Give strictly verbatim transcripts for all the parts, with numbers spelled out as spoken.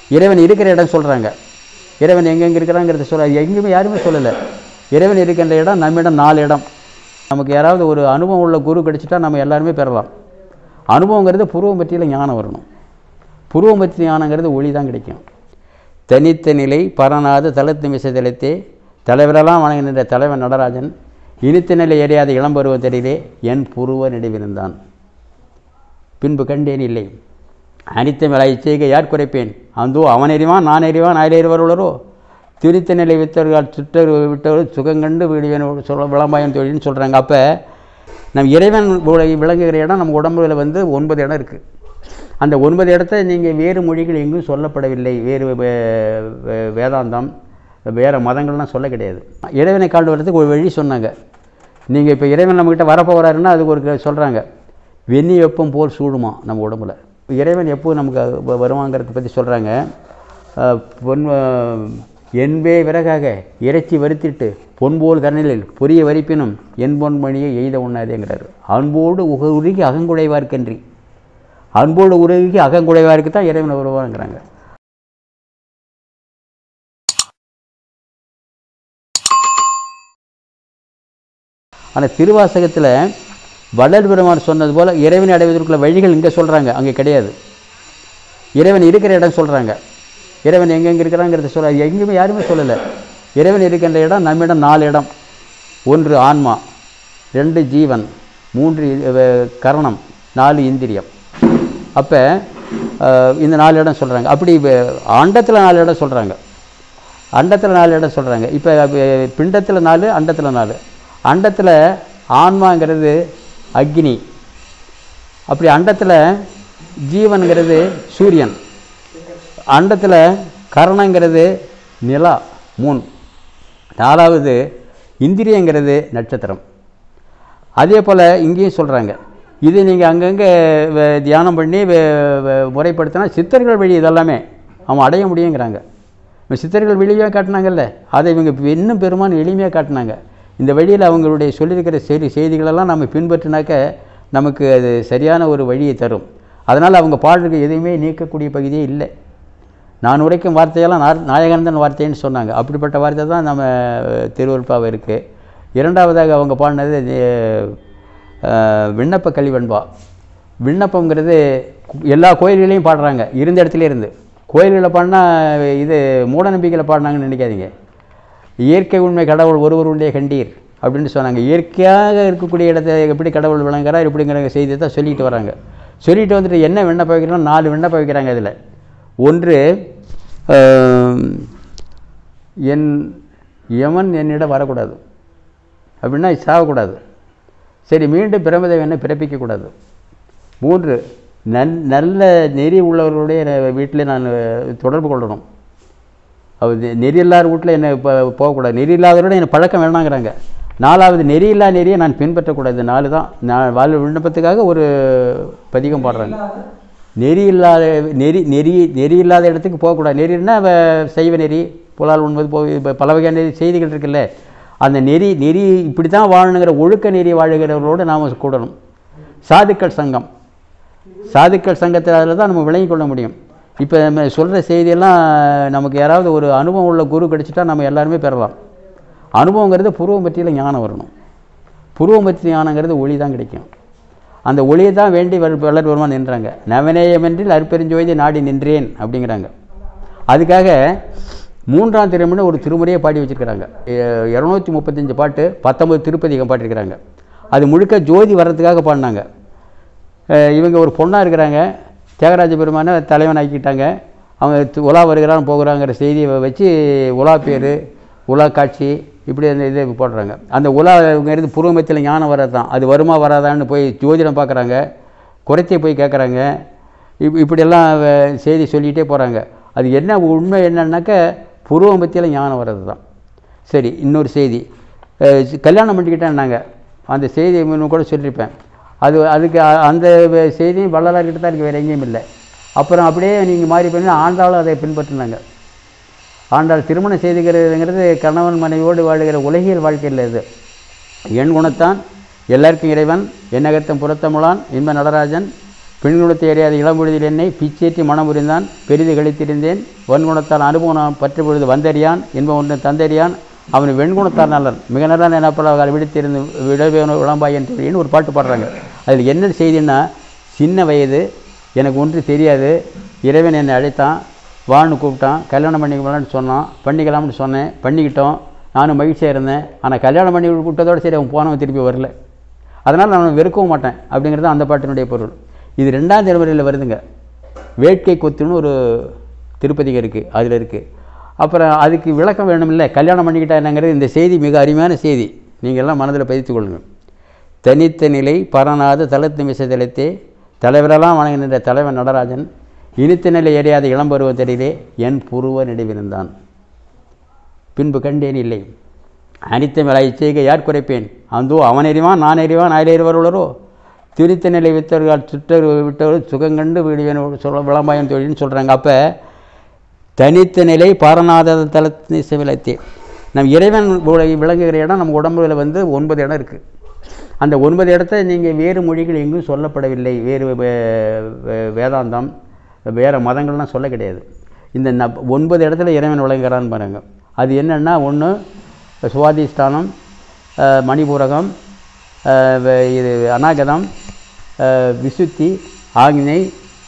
இறைவன் இருக்கிற இடம் சொல்கிறாங்க. இறைவன் எங்கெங்கே இருக்கிறாங்கிறத சொல்ல எங்கேயுமே யாருமே சொல்லலை. இறைவன் இருக்கின்ற இடம் நம்மிடம் நாலு இடம். நமக்கு யாராவது ஒரு அனுபவம் உள்ள குரு கிடைச்சிட்டா நம்ம எல்லாருமே பெறலாம். அனுபவங்கிறது புருவம் பற்றியில் ஞானம் வரணும். புருவம் பற்றி ஞானங்கிறது ஒளி தான் கிடைக்கும். தனித்த நிலை பரநாத தளத்து மிசை தளத்தே தலைவரெல்லாம் வணங்குகின்ற தலைவன் நடராஜன் இனித்த நிலை எறியாத இளம்பருவ தெரியலே என் புருவ நெடுவிருந்தான் பின்பு கண்டேன் இல்லை அனித்த மேலாய் செய்கை யார் குறைப்பேன் அந்தோ அவன் எறிவான் நான் எறிவான் ஆயிரம் எறிவருளரோ திரித்த நிலை வித்தவர்கள் சுற்றர் விட்டவர்கள் சுகங்கண்டு விடுவேன் சொல்ல விளம்பாயம் தொழில்னு சொல்கிறாங்க. அப்போ நம் இறைவன் விளங்குகிற இடம் நம்ம உடம்புல வந்து ஒன்பது இடம் இருக்குது. அந்த ஒன்பது இடத்த நீங்கள் வேறு மொழிகள் எங்கும் சொல்லப்படவில்லை. வேறு வேதாந்தம் வேறு மதங்கள்லாம் சொல்ல கிடையாது. இறைவனை காண்டு வர்றதுக்கு ஒரு வழி சொன்னாங்க. நீங்கள் இப்போ இறைவன் நம்மக்கிட்ட வரப்போகிறாருன்னா அதுக்கு ஒரு சொல்கிறாங்க, வெந்நி வெப்பம் போல் சூடுமா நம்ம உடம்புல. இறைவன் எப்போ நமக்கு வருவாங்கிறத பற்றி சொல்கிறாங்க. பொன் என்பே விறகாக இறைச்சி வறுத்திட்டு பொன்போல் கரணிலில் பொரிய வரிப்பினும் என் பொன்மணியை எய்த உண்ணாதேங்கிறார். அன்போடு உக உருகி அகங்குடைவார்க்கன்றி அன்போடு உருகி அகங்குடைவாருக்கு தான் இறைவன் வருவாங்கிறாங்க. ஆனால் திருவாசகத்தில் வள்ளல் பெருமான் சொன்னது போல் இறைவனை அடைவதற்குள்ள வழிகள் இங்கே சொல்கிறாங்க, அங்கே கிடையாது. இறைவன் இருக்கிற இடம் சொல்கிறாங்க. இறைவன் எங்கெங்கே இருக்கிறாங்கிறத சொல்ல எங்கேயுமே யாருமே சொல்லலை. இறைவன் இருக்கின்ற இடம் நம்மிடம் நாலு இடம். ஒன்று ஆன்மா, ரெண்டு ஜீவன், மூன்று கரணம், நாலு இந்திரியம். அப்போ இந்த நாலு இடம் சொல்கிறாங்க. அப்படி அண்டத்தில் நாலு இடம் சொல்கிறாங்க. அண்டத்தில் நாலு இடம் சொல்கிறாங்க. இப்போ பிண்டத்தில் நாலு, அண்டத்தில் நாலு. அண்டத்தில் ஆன்மாங்கிறது அக்னி. அப்படி அண்டத்தில் ஜீவன்கிறது சூரியன். அண்டத்தில் கரணங்கிறது நிலா மூன். நாலாவது இந்திரியங்கிறது நட்சத்திரம். அதே போல் இங்கேயும் சொல்கிறாங்க. இது நீங்கள் அங்கங்கே தியானம் பண்ணி முறைப்படுத்தினா சித்தர்கள் வழி இதெல்லாமே அவன் அடைய முடியுங்கிறாங்க. இப்போ சித்தர்கள் வெளியாக காட்டினாங்கல்ல, அதை இவங்க இன்னும் பெருமான் எளிமையாக காட்டினாங்க. இந்த வழியில் அவங்களுடைய சொல்லியிருக்கிற செய்தி செய்திகளெல்லாம் நம்ம பின்பற்றினாக்க நமக்கு அது சரியான ஒரு வழியை தரும். அதனால் அவங்க பாடலுக்கு எதையுமே நீக்கக்கூடிய பகுதியே இல்லை. நான் உரைக்கும் வார்த்தையெல்லாம் நா நாயகந்தன் வார்த்தைன்னு சொன்னாங்க. அப்படிப்பட்ட வார்த்தை தான் நம்ம திருவருட்பாவை இருக்குது. இரண்டாவதாக அவங்க பாடினது விண்ணப்ப கலிவன்பா. விண்ணப்பங்கிறது எல்லா கோயில்களையும் பாடுறாங்க, இருந்த இடத்துல இருந்து. கோயில்களில் பாடினா இது மூட நம்பிக்கையில் பாடினாங்கன்னு நினைக்காதீங்க. இயற்கை உண்மை கடவுள் ஒருவருடைய கண்டீர் அப்படின்னு சொன்னாங்க. இயற்கையாக இருக்கக்கூடிய இடத்தை எப்படி கடவுள் விளங்குறார் இப்படிங்கிற செய்தியை தான் சொல்லிட்டு வராங்க. சொல்லிட்டு வந்துட்டு என்ன விண்ணப்ப வைக்கிறோம், நாலு விண்ணப்பம் வைக்கிறாங்க. அதில் ஒன்று, என் யமன் என்னிடம் வரக்கூடாது அப்படின்னா சாகக்கூடாது. சரி, மீண்டும் பிரமதேவனை பிறப்பிக்கக்கூடாது. மூன்று, நல் நல்ல நெறி உள்ளவர்களுடைய வீட்டில் நான் தொடர்பு கொள்ளணும். அது நெறி இல்லாத வீட்டில் என்னை இப்போ போகக்கூடாது. நெறி இல்லாதவரோட என்னை பழக்கம் வேணாங்கிறாங்க. நாலாவது, நெறி இல்லா நெறியை நான் பின்பற்றக்கூடாது. நாலு தான் நான் வாழ் விண்ணப்பத்துக்காக ஒரு பதிகம் பாடுறாங்க. நெறி இல்லாத நெறி நெறி நெறி இல்லாத இடத்துக்கு போகக்கூடாது. நெறின்னா சைவ நெறி, புலால் உண்பது போய் இப்போ பல வகையான செய்திகள் இருக்குல்ல, அந்த நெறி நெறி இப்படி தான் வாழணுங்கிற ஒழுக்க நெறி வாழுகிறவர்களோடு நாம் கூடணும். சாதுக்கள் சங்கம், சாதுக்கள் சங்கத்தில் தான் நம்ம விளங்கி கொள்ள முடியும். இப்போ நம்ம சொல்கிற செய்தியெல்லாம் நமக்கு யாராவது ஒரு அனுபவம் உள்ள குரு கிடைச்சிட்டா நம்ம எல்லாருமே பெறலாம். அனுபவங்கிறது புருவம் பற்றியில் ஞானம் வரணும். புருவம் பற்றி ஞானங்கிறது ஒளி தான் கிடைக்கும். அந்த ஒளியை தான் வேண்டி வளர் வருமா நின்றாங்க. நவநேயமென்றில் அற்பெருஞ்சோதி நாடி நின்றேன் அப்படிங்கிறாங்க. அதுக்காக மூன்றாம் திருமுறை ஒரு திருமுறையை பாடி வச்சுருக்கிறாங்க. இரநூத்தி முப்பத்தஞ்சு பாட்டு, பத்தொம்பது திருப்பதிகம் பாட்டிருக்கிறாங்க. அது முழுக்க ஜோதி வர்றதுக்காக பாடினாங்க. இவங்க ஒரு பொண்ணாக இருக்கிறாங்க, தியாகராஜ பெருமானை தலைவன் ஆக்கிட்டாங்க. அவங்க உலா வருகிறான் போகிறாங்கிற செய்தியை வச்சு உலா பேர், உலா காட்சி, இப்படி அந்த இதை போடுறாங்க. அந்த உலாங்கிறது பூர்வமத்தில் ஞானம் வர்றது தான். அது வருமா வராதான்னு போய் ஜோதிடம் பார்க்குறாங்க, குறைத்தை போய் கேட்குறாங்க. இப் இப்படியெல்லாம் செய்தி சொல்லிகிட்டே போகிறாங்க. அது என்ன உண்மை என்னன்னாக்க பூர்வமத்தில் ஞானம் வர்றது தான். சரி, இன்னொரு செய்தி, கல்யாணம் பண்ணிக்கிட்டேன்னாங்க. அந்த செய்தி இன்னும் கூட சொல்லியிருப்பேன். அது அதுக்கு அந்த செய்தியும் வள்ளலார்கிட்ட தான் இருக்குது, வேறு எங்கேயும் இல்லை. அப்புறம் அப்படியே நீங்கள் மாறி பண்ணி ஆண்டாலும் அதை பின்பற்றினாங்க. ஆண்டாள் திருமணம் செய்துகிறதுங்கிறது கணவன் மனைவியோடு வாழ்கிற உலகியல் வாழ்க்கையில் இது. என் குணத்தான் எல்லாருக்கும் இறைவன், என்னகத்தம் புறத்தமுளான் இன்ப நடராஜன் பெண்குணத்தை அறியாத இளம்பொழுதில் என்னை பிச்சேற்றி மனம் புரிந்தான், பெரிது கழித்திருந்தேன், வன்குணத்தால் அனுபவம் பற்று பொழுது வந்தறியான் என்பவன் ஒன்று தந்தறியான், அவன் வெண்குணத்தால் நல்லன் மிக நல்லன் எனப்பல விடுத்திருந்து விடவேணும் விளம்பாயன் அப்படின்னு ஒரு பாட்டு பாடுறாங்க. அதில் என்ன செய்தின்னா, சின்ன வயது, எனக்கு ஒன்று தெரியாது, இறைவன் என்னை அழைத்தான், வான்னு கூப்பிட்டான், கல்யாணம் பண்ணிக்கலாம்னு சொன்னான், பண்ணிக்கலாம்னு சொன்னேன், பண்ணிக்கிட்டோம், நானும் மகிழ்ச்சியாக இருந்தேன். ஆனால் கல்யாணம் பண்ணி கூப்பிட்டதோடு சரி அவன் போனவன் திருப்பி வரல, அதனால் நான் வெறுக்கவும் மாட்டேன் அப்படிங்கிறது அந்த பாட்டினுடைய பொருள். இது ரெண்டாம் தலைமுறையில் வருதுங்க. வேட்கை கொத்துன்னு ஒரு திருப்பதிகம் இருக்குது, அதில் இருக்குது. அப்புறம் அதுக்கு விளக்கம் வேணும் இல்லை, கல்யாணம் பண்ணிக்கிட்டா என்னங்கிறது இந்த செய்தி மிக அருமையான செய்தி, நீங்கள் எல்லாம் மனதில் பதித்து கொள்ளுங்கள். தனித்த நிலை பரநாத தளத்து மிசை தளத்தே தலைவரெல்லாம் வணங்குகின்ற தலைவன் நடராஜன் இனித்த நிலை எறியாத இளம்பருவத்தடியிலே என் புருவ நெடுவிருந்தான். பின்பு கண்டேன் இல்லை அனித்த மேல இச்செய்க யார் குறைப்பேன், அந்தோ அவன் எறிவான் நான் எறிவான் ஆயிரம் எறிவர்களோ திரித்த நிலை வித்தவர்கள் சுற்றர் விட்டவர்கள் சுகங்கண்டு வீடுவேன் சொல்ல விளம்பாயன் தொழில்னு சொல்கிறாங்க. அப்போ தனித்த நிலை பாரநாத தளத்து சிவலத்தே, நம் இறைவன் விளங்குகிற இடம் நம்ம உடம்புல வந்து ஒன்பது இடம் இருக்குது. அந்த ஒன்பது இடத்த நீங்கள் வேறு மொழிகள் எங்கும் சொல்லப்படவில்லை, வேறு வேதாந்தம் வேறு மதங்கள்லாம் சொல்ல கிடையாது. இந்த ந ஒன்பது இடத்துல இறைவன் விளங்குகிறான்னு பாருங்க. அது என்னென்னா, ஒன்று சுவாதிஷ்டானம், மணிபூரகம், இது அநாகதம், விசுத்தி, ஆக்ஞை,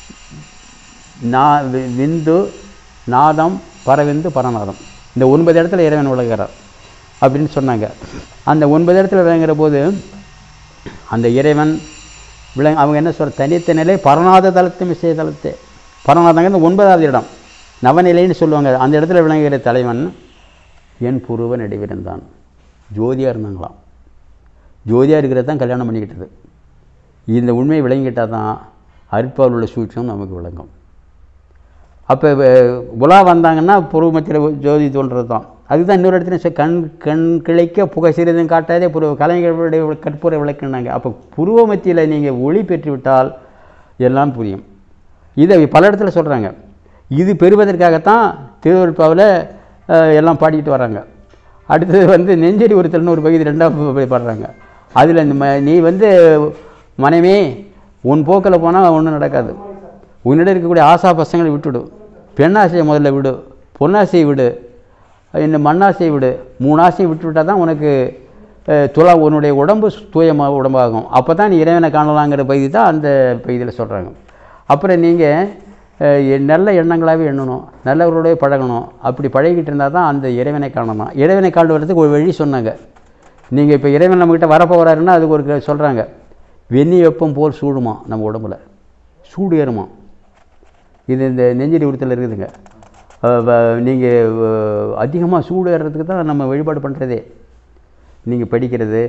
நா விந்து, நாதம், பரவிந்து, பரநாதம். இந்த ஒன்பது இடத்துல இறைவன் விளங்குகிறார் அப்படின்னு சொன்னாங்க. அந்த ஒன்பது இடத்துல விளங்குகிற போது அந்த இறைவன் விளங்க அவங்க என்ன சொல்கிற, தனித்த நிலை பரநாத தளத்து மிசை தளத்தே, பரநாதங்கிறது ஒன்பதாவது இடம், நவநிலைன்னு சொல்லுவாங்க. அந்த இடத்துல விளங்குகிற தலைவன் என் புருவ நடுவிருந்தான். ஜோதியாக இருந்தாங்களாம். ஜோதியாக இருக்கிறது தான் கல்யாணம் பண்ணிக்கிட்டது. இந்த உண்மையை விளங்கிட்டால் தான் அருட்பாவில் உள்ள சூட்சம் நமக்கு விளங்கும். அப்போ உலா வந்தாங்கன்னா புருவமத்தில் ஜோதி தோன்றது தான். அதுதான் இன்னொரு இடத்துல கண் கண் கிளைக்க புகை சிறிதும் காட்டாதே புருவ கலைஞர்களுடைய கற்பூரை விளக்குனாங்க. அப்போ புருவ மத்தியில் நீங்கள் ஒளி பெற்றுவிட்டால் எல்லாம் புரியும். இதை பல இடத்துல சொல்கிறாங்க. இது பெறுவதற்காகத்தான் திருவருட்பாவில் எல்லாம் பாடிக்கிட்டு வராங்க. அடுத்தது வந்து நெஞ்சடி உறுத்தல்னு ஒரு பகுதி ரெண்டாவது பாடுறாங்க. அதில் இந்த ம நீ வந்து மனைவி உன் போக்கில் போனால் ஒன்றும் நடக்காது, உன்னிடம் இருக்கக்கூடிய ஆசா பசங்களை விட்டுவிடும், பெண்ணாசையை முதல்ல விடு, பொன்னாசையை விடு, இந்த மண்ணாசையை விடு, மூணு ஆசையை விட்டு விட்டால் தான் உனக்கு துளா உன்னுடைய உடம்பு தூயமாக உடம்பாகும். அப்போ தான் நீ இறைவனை காணலாங்கிற பகுதி தான் அந்த பகுதியில் சொல்கிறாங்க. அப்புறம் நீங்கள் நல்ல எண்ணங்களாகவே எண்ணணும், நல்லவர்களோடய பழகணும். அப்படி பழகிட்டு இருந்தால் தான் அந்த இறைவனை காணலாம். இறைவனை காணுவதுக்கு ஒரு வழி சொன்னாங்க. நீங்கள் இப்போ இறைவன் நம்மக்கிட்ட வரப்போகிறாருன்னா அதுக்கு ஒரு சொல்கிறாங்க, வெந்நி வெப்பம் போல் சூடுமா நம்ம உடம்புல, சூடு ஏறுமா. இது இந்த நெஞ்சடி உறுத்தல் இருக்குதுங்க. நீங்கள் அதிகமாக சூடு ஏறுறதுக்கு தான் நம்ம வழிபாடு பண்ணுறதே. நீங்கள் படிக்கிறது,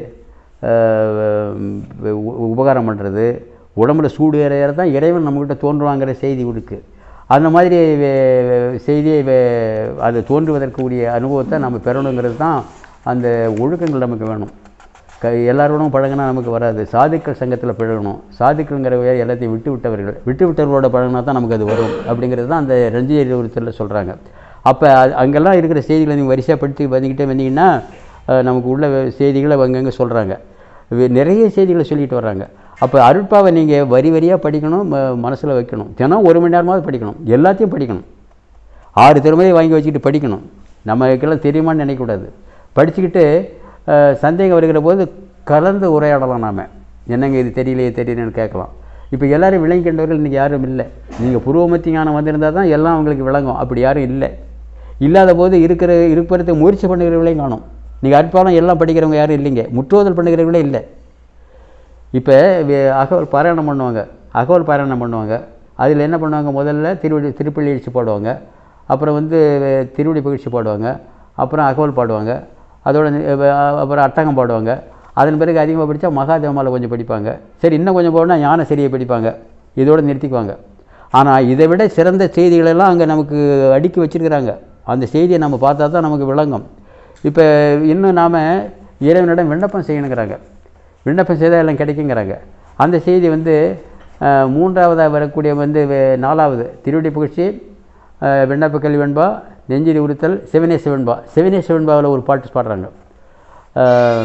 உபகாரம் பண்ணுறது, உடம்புல சூடு ஏற தான் இறைவன் நம்மக்கிட்ட தோன்றுவாங்கிற செய்தி இருக்குது. அந்த மாதிரி செய்தியை அது தோன்றுவதற்குரிய அனுபவத்தை நம்ம பெறணுங்கிறது தான் அந்த ஒழுக்கங்கள் நமக்கு வேணும். க எல்லாரோடும் பழகினா நமக்கு வராது. சாதுக்கள் சங்கத்தில் பழகணும். சாதுக்கள்ங்கிற எல்லாத்தையும் விட்டு விட்டவர்கள் விட்டு விட்டவர்களோட பழகினா தான் நமக்கு அது வரும் அப்படிங்கிறது தான் அந்த ரஞ்சிய உறுத்தலில் சொல்கிறாங்க. அப்போ அங்கெல்லாம் இருக்கிற செய்திகளை நீங்கள் வரிசையாக படித்து வந்துக்கிட்டே வந்தீங்கன்னா நமக்கு உள்ள செய்திகளை அங்கங்கே சொல்கிறாங்க. நிறைய செய்திகளை சொல்லிட்டு வர்றாங்க. அப்போ அருட்பாவை நீங்கள் வரி வரியாக படிக்கணும், மனசில் வைக்கணும். தினம் ஒரு மணி நேரமாவது படிக்கணும், எல்லாத்தையும் படிக்கணும். ஆறு திறமையை வாங்கி வச்சுக்கிட்டு படிக்கணும். நமக்கெல்லாம் தெரியுமான்னு நினைக்கக்கூடாது. படிச்சுக்கிட்டு சந்தேகம் வருகிற போது கலந்து உரையாடலாம். நாம் என்னங்க இது தெரியலையே தெரியலன்னு கேட்கலாம். இப்போ எல்லோரும் விளங்கின்றவர்கள் இன்றைக்கி யாரும் இல்லை. நீங்கள் புருவமத்தி ஞானம் வந்திருந்தால் தான் எல்லாம் அவங்களுக்கு விளங்கும். அப்படி யாரும் இல்லை. இல்லாத போது இருக்கிற இருப்பறத்தை முயற்சி பண்ணுகிறவர்களையும் காணும். நீங்கள் அற்பாலம் எல்லாம் படிக்கிறவங்க யாரும் இல்லைங்க, முற்றுவதல் பண்ணுகிறவங்களே இல்லை. இப்போ அகவல் பாராயணம் பண்ணுவாங்க, அகவல் பாராயணம் பண்ணுவாங்க. அதில் என்ன பண்ணுவாங்க, முதல்ல திருவடி திருப்பள்ளி எழுச்சி பாடுவாங்க, அப்புறம் வந்து திருவடி பகிழ்ச்சி பாடுவாங்க, அப்புறம் அகவல் பாடுவாங்க, அதோட அப்புறம் அட்டகம் பாடுவாங்க. அதன் பிறகு அதிகமாக படித்தா மகாதேவமாவில் கொஞ்சம் படிப்பாங்க. சரி இன்னும் கொஞ்சம் போனால் ஞான சரியை படிப்பாங்க. இதோடு நிறுத்திக்குவாங்க. ஆனால் இதை விட சிறந்த செய்திகளெல்லாம் அங்கே நமக்கு அடுக்கி வச்சுருக்கிறாங்க. அந்த செய்தியை நம்ம பார்த்தா தான் நமக்கு விளங்கும். இப்போ இன்னும் நாம் இறைவனிடம் விண்ணப்பம் செய்யணுங்கிறாங்க. விண்ணப்பம் செய்தால் எல்லாம் கிடைக்குங்கிறாங்க. அந்த செய்தி வந்து மூன்றாவதாக வரக்கூடிய வந்து நாலாவது திருவடி புகழ்ச்சி, விண்ணப்ப கல்வி வெண்பா, நெஞ்சிரி உறுத்தல், சிவனே சிவன்பா. சிவனே சிவன்பாவில் ஒரு பாட்டு பாடுறாங்க.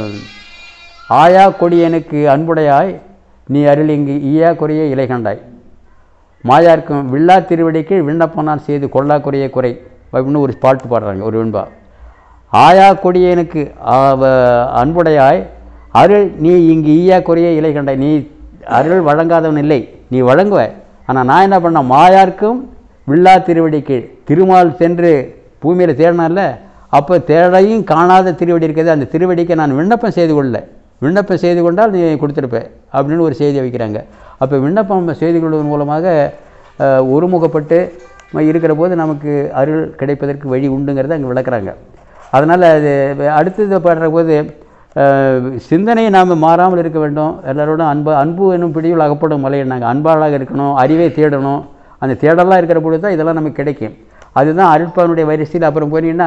ஆயா கொடியனுக்கு அன்புடையாய் நீ அருள் இங்கு ஈயா கொடிய இலை கண்டாய். மாயார்க்கும் வில்லா திருவடிக்கு விண்ணப்பனான் செய்து கொள்ளா குறைய குறை அப்படின்னு ஒரு பாட்டு பாடுறாங்க ஒரு வெண்பா. ஆயா கொடியனுக்கு அன்புடையாய் அருள் நீ இங்கு ஈயா குறைய இலை கண்டாய். நீ அருள் வழங்காதவன் இல்லை, நீ வழங்குவ. ஆனால் நான் என்ன பண்ணேன், மாயார்க்கும் வில்லா திருவடிக்கு திருமால் சென்று பூமியில் தேடினால அப்போ தேடையும் காணாத திருவடி இருக்கிறது, அந்த திருவடிக்கு நான் விண்ணப்பம் செய்து கொள்ளல. விண்ணப்பம் செய்து கொண்டால் நீ கொடுத்துருப்பேன் அப்படின்னு ஒரு செய்தியை வைக்கிறாங்க. அப்போ விண்ணப்பம் செய்து கொள்வதன் மூலமாக ஒருமுகப்பட்டு இருக்கிற போது நமக்கு அருள் கிடைப்பதற்கு வழி உண்டுங்கிறத அங்கே விளக்குறாங்க. அதனால் அது அடுத்தது பாடுற போது சிந்தனையை நாம் மாறாமல் இருக்க வேண்டும். எல்லாரோடும் அன்பு அன்பு என்னும் பிடியில் அகப்படும் மலை நாங்கள் அன்பாளாக இருக்கணும், அறிவை தேடணும். அந்த தேடலாம் இருக்கிற பொழுது தான் இதெல்லாம் நமக்கு கிடைக்கும். அதுதான் அருட்பானுடைய வரிசையில். அப்புறம் போனீங்கன்னா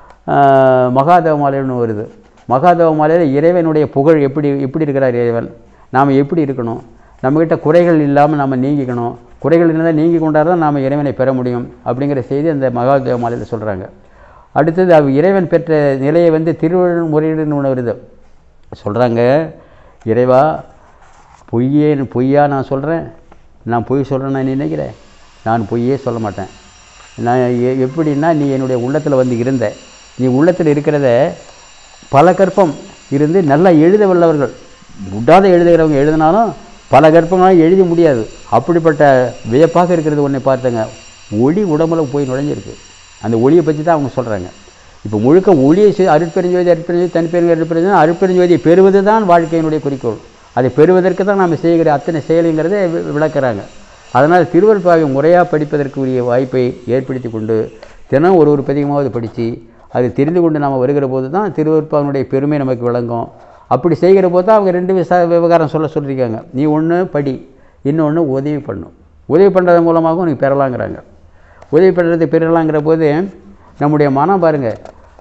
மகாதேவ மாலைன்னு வருது. மகாதேவ மாலையில் இறைவனுடைய புகழ் எப்படி எப்படி இருக்கிறார் இறைவன், நாம் எப்படி இருக்கணும், நம்மக்கிட்ட குறைகள் இல்லாமல் நம்ம நீங்கிக்கணும், குறைகள் இருந்தால் நீங்கி கொண்டால் தான் நாம் இறைவனை பெற முடியும் அப்படிங்கிற செய்தி அந்த மகாதேவ மாலையில் சொல்கிறாங்க. அடுத்தது அவ் இறைவன் பெற்ற நிலையை வந்து திருவள்ளுமுறைன்னு ஒன்று வருது. சொல்கிறாங்க, இறைவா பொய்யே பொய்யா நான் சொல்கிறேன், நான் பொய் சொல்கிறேன் நான் நினைக்கிறேன், நான் பொய்யே சொல்ல மாட்டேன். நான் எப்படின்னா நீ என்னுடைய உள்ளத்தில் வந்து இருந்த, நீ உள்ளத்தில் இருக்கிறத பல கற்பம் இருந்து நல்லா எழுத வல்லவர்கள், விடாத எழுதுகிறவங்க எழுதினாலும் பல கற்பங்களாலும் எழுத முடியாது. அப்படிப்பட்ட வியப்பாக இருக்கிறது ஒன்றை பார்த்தங்க, ஒளி உடம்புல போய் நுழைஞ்சிருக்கு. அந்த ஒளியை பற்றி தான் அவங்க சொல்கிறாங்க. இப்போ முழுக்க ஒளியை அருட்பெருஞ்சோதி அருட்பெருஞ்சோதி தனிப்பெருங்க அருட்பெருஞ்சோதி அருட்பெருஞ்சோதியை பெறுவது தான் வாழ்க்கையினுடைய குறிக்கோள். அதை பெறுவதற்கு தான் நாம் செய்கிற அத்தனை செயலுங்கிறத விளக்குறாங்க. அதனால் திருவருட்பாவை முறையாக படிப்பதற்குரிய வாய்ப்பை ஏற்படுத்தி கொண்டு தினம் ஒரு ஒரு பதிகமாவது படித்து அது தெரிந்து கொண்டு நாம் வருகிற போது தான் திருவருட்பாவினுடைய பெருமை நமக்கு விளங்கும். அப்படி செய்கிற போது தான் அவங்க ரெண்டு விசா விவகாரம் சொல்ல சொல்லியிருக்காங்க. நீ ஒன்று படி, இன்னொன்று உதவி பண்ணும். உதவி பண்ணுறது மூலமாகவும் நீ பெறலாங்கிறாங்க. உதவி பண்ணுறது பெறலாங்கிற போது நம்முடைய மனம் பாருங்கள்,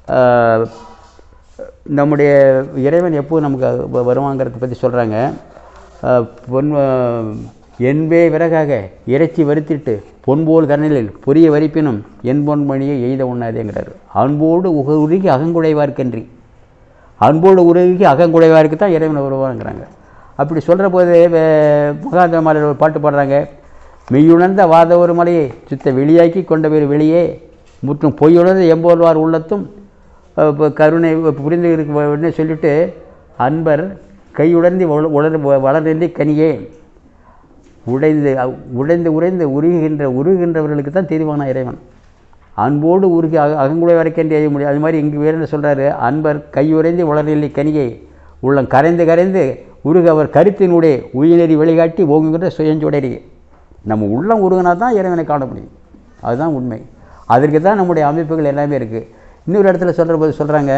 நம்முடைய இறைவன் எப்போது நமக்கு வருவாங்கிறத பற்றி சொல்கிறாங்க. பொன் என்பே விறகாக இறைச்சி வறுத்திட்டு பொன்போல் கரணிலில் பொரிய வரிப்பினும் என் பொன்மணியை எய்த உண்ணாதேங்கிறார். அன்போடு உக உருகி அகங்குடைவார்க்கன்றி, அன்போடு உருகி அகங்குடைவாருக்கு தான் இறைவனை வருவாங்கிறாங்க. அப்படி சொல்கிற போது மகாதேவ மாலையில் ஒரு பாட்டு பாடுறாங்க. மெய்யுணர்ந்த வாத ஒரு மலையை சுத்த வெளியாக்கி கொண்ட பேர் வெளியே முற்றும் பொய்யுணர்ந்த எம்போல்வார் உள்ளத்தும் கருணை புரிந்து இருக்க சொல்லிவிட்டு அன்பர் கையுடர்ந்து உலர் வளர்நெல்லி கனியே உடைந்து உடைந்து உறைந்து உருகுகின்ற உருகுகின்றவர்களுக்கு தான் தெரிவான இறைவன். அன்போடு உருகி அக அகங்குடை வரைக்கன்றி எய்ய முடியும். அது மாதிரி இங்கே வேறு சொல்கிறாரு, அன்பர் கையுறைந்து உளர்நெல்லி கனியை உள்ளம் கரைந்து கரைந்து உருக அவர் கருத்தினுடைய உயிர்நெறி வழிகாட்டி ஓங்குகின்ற சுயஞ்சுடரி. நம்ம உள்ளம் உருகினா தான் இறைவனை காண முடியும். அதுதான் உண்மை. அதற்கு தான் நம்முடைய அமைப்புகள் எல்லாமே இருக்குது. இன்னொரு இடத்துல சொல்கிற போது சொல்கிறாங்க,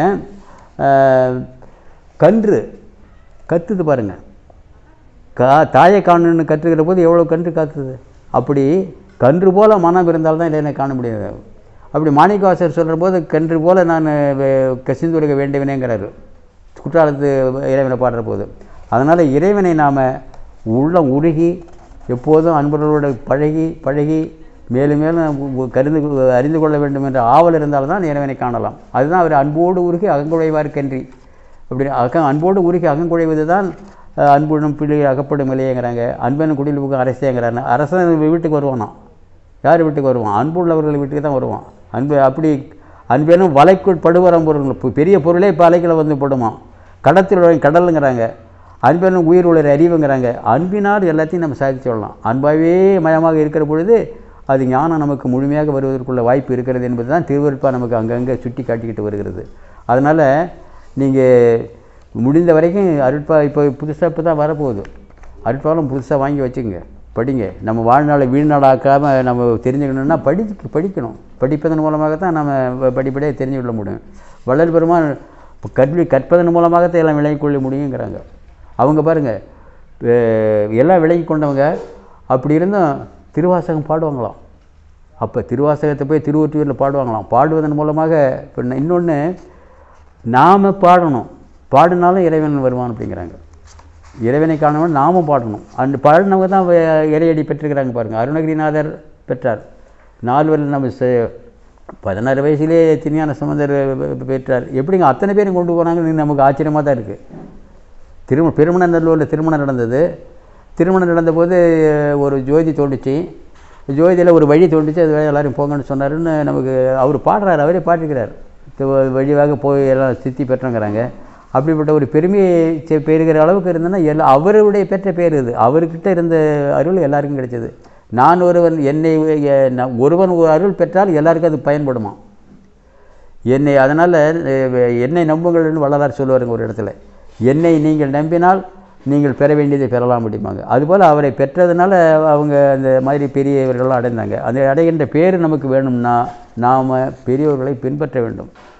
கன்று கத்துது பாருங்கள், கா தாயை காணணுன்னு கற்றுக்கிற போது எவ்வளோ கன்று காத்துது. அப்படி கன்று போல் மனம் இருந்தால் தான் இறைவனை காண முடியாது. அப்படி மாணிக்கவாசகர் சொல்கிற போது கன்று போல் நான் கசிந்துருக வேண்டியவனேங்கிறாரு குற்றாலத்து இறைவனை பாடுற போது. அதனால் இறைவனை நாம் உள்ளம் உருகி எப்போதும் அன்பர்களோடு பழகி பழகி மேலும் மேலும் கருந்து அறிந்து கொள்ள வேண்டும் என்ற ஆவல் இருந்தால்தான் இறைவனை காணலாம். அதுதான் அவர் அன்போடு உருகி அகங்குழைவார்க்கன்றி. அப்படி அக அன்போடு உருகி அகங்குழைவது தான் அன்புடன் பிள்ளை அகப்படும் இல்லையேங்கிறாங்க. அன்பனும் குடியில் புக அரசேங்கிறாங்க. அரசன் வீட்டுக்கு வருவானா, யார் வீட்டுக்கு வருவான்? அன்புள்ளவர்கள் வீட்டுக்கு தான் வருவான். அன்பு அப்படி அன்பேனும் வலைக்குள் படுவரம் பொருள், பெரிய பொருளே இப்போ அலைகளை வந்து படுமா. கடத்தில் கடலுங்கிறாங்க. அன்பனும் உயிர் உள்ள அறிவுங்கிறாங்க. அன்பினால் எல்லாத்தையும் நம்ம சாதித்து சொல்லலாம். அன்பாகவே மயமாக இருக்கிற பொழுது அது ஞானம் நமக்கு முழுமையாக வருவதற்குள்ள வாய்ப்பு இருக்கிறது என்பது தான் திருவருட்பா நமக்கு அங்கங்கே சுட்டி காட்டிக்கிட்டு வருகிறது. அதனால் நீங்கள் முடிந்த வரைக்கும் அருட்பா இப்போ புதுசாக இப்போ தான் வரப்போகுது. அருட்பாலும் புதுசாக வாங்கி வச்சுங்க, படிங்க. நம்ம வாழ்நாளை வீழ்நாளாக்காமல் நம்ம தெரிஞ்சுக்கணுன்னா படி படிக்கணும். படிப்பதன் மூலமாக தான் நம்ம படிப்படியாக தெரிஞ்சு கொள்ள முடியும். வள்ளல் பெருமான் கல்வி கற்பதன் மூலமாகத்தான் எல்லாம் விளங்கி கொள்ள முடியுங்கிறாங்க. அவங்க பாருங்கள், எல்லாம் விளங்கி கொண்டவங்க. அப்படி இருந்தும் திருவாசகம் பாடுவாங்களாம். அப்போ திருவாசகத்தை போய் திருவொற்றியூரில் பாடுவாங்களாம். பாடுவதன் மூலமாக இப்போ இன்னொன்று நாம் பாடணும், பாடினாலும் இறைவன் வருவான் அப்படிங்கிறாங்க. இறைவனை காணணும் நாமும் பாடணும். அந்த பாடினவங்க தான் இறையடி பெற்றிருக்கிறாங்க பாருங்கள். அருணகிரிநாதர் பெற்றார். நால்வர் நம்ம பதினாறு வயசுலேயே திருஞான சம்பந்தர் பெற்றார். எப்படிங்க அத்தனை பேரும் கொண்டு போனாங்கன்னு நமக்கு ஆச்சரியமாக தான் இருக்குது. திரும பெருமணநல்லூரில் திருமணம் நடந்தது. திருமணம் நடந்தபோது ஒரு ஜோதி தோன்றுச்சு. ஜோதியில் ஒரு வழி தோண்டிச்சு, அது எல்லோரும் போங்கன்னு சொன்னாருன்னு நமக்கு அவர் பாடுறாரு, அவரே பாட்டுக்கிறார். வழிவாக போய் எல்லாம் சித்தி பெற்றங்கிறாங்க. அப்படிப்பட்ட ஒரு பெருமையை பெறுகிற அளவுக்கு இருந்ததுன்னா எல்லா அவருடைய பெற்ற பேர் இது. அவர்கிட்ட இருந்த அருள் எல்லாருக்கும் கிடைச்சது. நான் ஒருவன் என்னை ஒருவன் ஒரு அருள் பெற்றால் எல்லாருக்கும் அது பயன்படுமா என்னை. அதனால் என்னை நம்புங்கள்னு வள்ளலார் சொல்லுவாருங்க ஒரு இடத்துல. என்னை நீங்கள் நம்பினால் நீங்கள் பெற வேண்டியதை பெறலாம் முடியுமாங்க. அதுபோல் அவரை பெற்றதுனால அவங்க அந்த மாதிரி பெரியவர்கள்லாம் அடைந்தாங்க. அதை அடைகின்ற பேர் நமக்கு வேணும்னா நாம் பெரியவர்களை பின்பற்ற வேண்டும்.